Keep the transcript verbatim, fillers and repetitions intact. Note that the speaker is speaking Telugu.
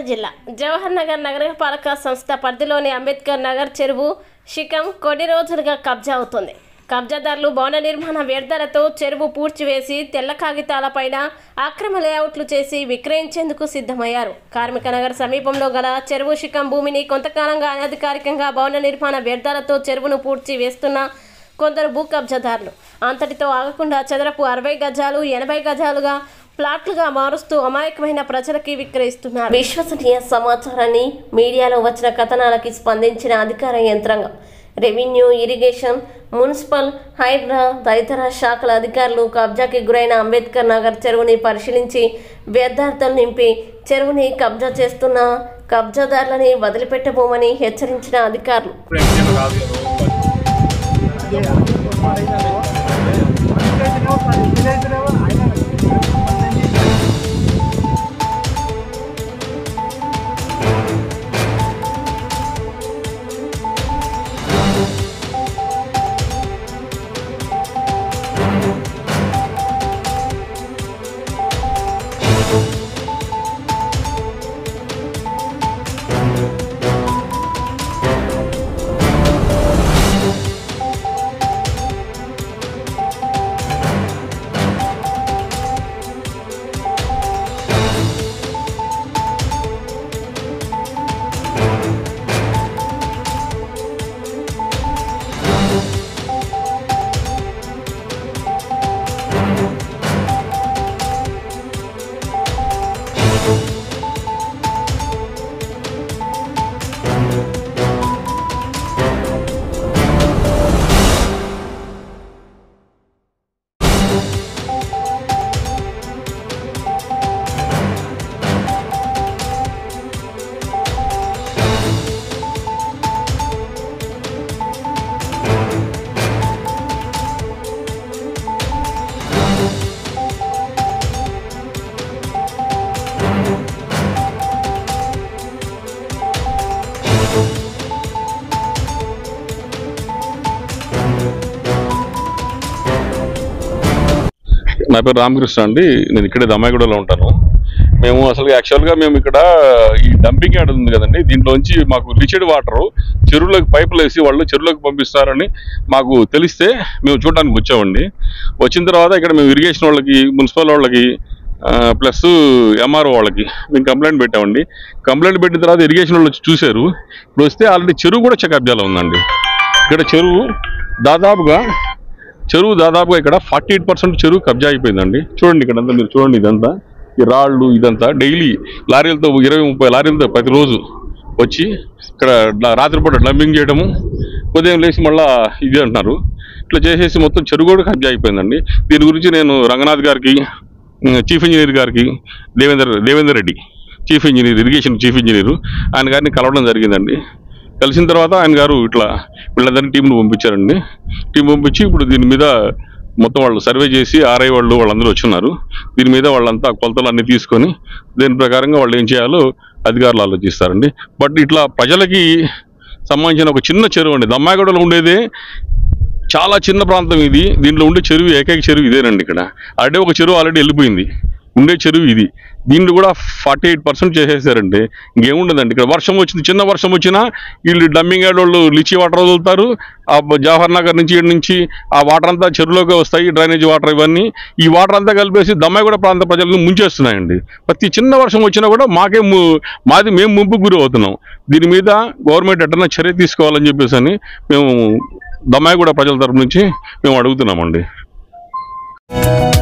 జిల్లా జవహర్ నగర్ నగరపాలక సంస్థ పరిధిలోని అంబేద్కర్ నగర్ చెరువు శిఖం కొన్ని రోజులుగా కబ్జా అవుతుంది. కబ్జాదారులు భవన నిర్మాణ వ్యర్థాలతో చెరువు పూడ్చివేసి తెల్ల కాగితాలపైన అక్రమ లేఅవుట్లు చేసి విక్రయించేందుకు సిద్ధమయ్యారు. కార్మిక నగర్ సమీపంలో గల చెరువు శిఖం భూమిని కొంతకాలంగా అనధికారికంగా భవన నిర్మాణ వ్యర్థాలతో చెరువును పూడ్చి వేస్తున్న కొందరు భూ కబ్జాదారులు అంతటితో ఆగకుండా చదరపు అరవై గజాలు ఎనభై గజాలుగా ప్లాట్లుగా మారుస్తూ అమాయకమైన ప్రజలకి విక్రయిస్తున్నారు. విశ్వసనీయ సమాచారాన్ని మీడియాలో వచ్చిన కథనాలకి స్పందించిన అధికార యంత్రాంగం, రెవెన్యూ, ఇరిగేషన్, మున్సిపల్, హైడ్రా తదితర శాఖల అధికారులు కబ్జాకి గురైన అంబేద్కర్ నగర్ చెరువుని పరిశీలించి వ్యర్థాలతో నింపి చెరువుని కబ్జా చేస్తున్న కబ్జాదారులని వదిలిపెట్టబోమని హెచ్చరించిన అధికారులు నా పేరు రామకృష్ణ అండి. నేను ఇక్కడే దమ్మాయిగూడలో ఉంటాను. మేము అసలు యాక్చువల్గా మేము ఇక్కడ ఈ డంపింగ్ యార్డ్ ఉంది కదండి, దీంట్లోంచి మాకు లిచెడ్ వాటర్ చెరువులోకి పైపులు వేసి వాళ్ళు చెరువులోకి పంపిస్తారని మాకు తెలిస్తే మేము చూడడానికి వచ్చామండి. వచ్చిన తర్వాత ఇక్కడ మేము ఇరిగేషన్ వాళ్ళకి, మున్సిపల్ వాళ్ళకి ప్లస్ ఎంఆర్ఓ వాళ్ళకి మేము కంప్లైంట్ పెట్టామండి. కంప్లైంట్ పెట్టిన తర్వాత ఇరిగేషన్ వాళ్ళు వచ్చి చూశారు. ఇప్పుడు వస్తే ఆల్రెడీ చెరువు కూడా కబ్జాలో ఉందండి. ఇక్కడ చెరువు దాదాపుగా చెరువు దాదాపుగా ఇక్కడ ఫార్టీ ఎయిట్ పర్సెంట్ చెరువు కబ్జా అయిపోయిందండి. చూడండి ఇక్కడంతా, మీరు చూడండి, ఇదంతా ఈ రాళ్ళు ఇదంతా డైలీ లారీలతో ఇరవై ముప్పై లారీలతో ప్రతిరోజు వచ్చి ఇక్కడ రాత్రిపూట డంపింగ్ చేయడము, ఉదయం లేచి మళ్ళీ ఇది అంటున్నారు. ఇట్లా చేసేసి మొత్తం చెరువు కూడా కబ్జా అయిపోయిందండి. దీని గురించి నేను రంగనాథ్ గారికి, చీఫ్ ఇంజనీర్ గారికి, Devender Devender Reddy chief engineer, irrigation chief engineer, ఆయన గారిని కలవడం జరిగిందండి. కలిసిన తర్వాత ఆయన గారు ఇట్లా వీళ్ళందరినీ టీంను పంపించారండి. టీం పంపించి ఇప్పుడు దీని మీద మొత్తం వాళ్ళు సర్వే చేసి ఆర్ఐ వాళ్ళు వాళ్ళందరూ వచ్చున్నారు. దీని మీద వాళ్ళంతా కొలతలు అన్నీ తీసుకొని దీని ప్రకారంగా వాళ్ళు ఏం చేయాలో అధికారులు ఆలోచిస్తారండి. బట్ ఇట్లా ప్రజలకి సంబంధించిన ఒక చిన్న చెరువు అండి, దమ్మాయిగూడలో ఉండేదే చాలా చిన్న ప్రాంతం ఇది. దీంట్లో ఉండే చెరువు ఏకైక చెరువు ఇదేనండి. ఇక్కడ ఆల్రెడీ ఒక చెరువు ఆల్రెడీ వెళ్ళిపోయింది, ఉండే చెరువు ఇది. దీన్ని కూడా ఫార్టీ ఎయిట్ పర్సెంట్ చేసేసారంటే ఇంకేముండదండి. ఇక్కడ వర్షం వచ్చింది, చిన్న వర్షం వచ్చినా వీళ్ళు డంపింగ్ యార్డ్ వాళ్ళు లిచి వాటర్ వదులుతారు. ఆ జవహర్ నగర్ నుంచి ఇక్కడి నుంచి ఆ వాటర్ అంతా చెరువులోకి వస్తాయి, డ్రైనేజ్ వాటర్ ఇవన్నీ. ఈ వాటర్ అంతా కలిపేసి దమ్మాయిగూడ ప్రాంత ప్రజలను ముంచేస్తున్నాయండి. ప్రతి చిన్న వర్షం వచ్చినా కూడా మాకే మాది మేము ముంపుకు గురి అవుతున్నాం. దీని మీద గవర్నమెంట్ ఎట్టన్నా చర్య తీసుకోవాలని చెప్పేసి అని మేము దమ్మాయిగూడ ప్రజల తరపు నుంచి మేము అడుగుతున్నామండి.